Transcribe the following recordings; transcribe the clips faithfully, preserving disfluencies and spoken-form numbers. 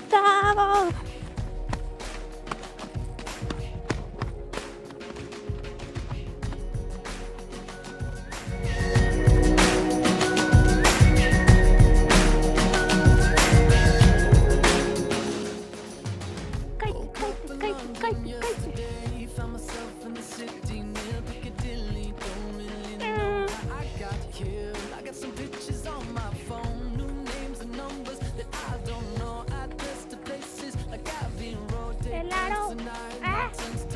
Gustavo. Cállate, cállate, cállate, cállate. Helado. Ah.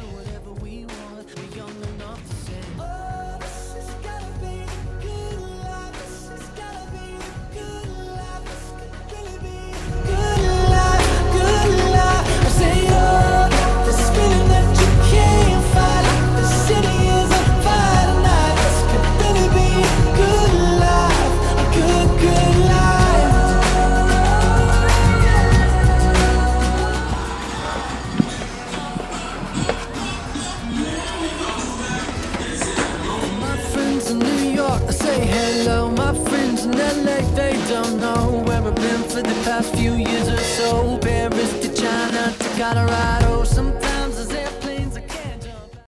Hello, my friends in L A, they don't know where I've been for the past few years or so. Paris to China to Colorado, some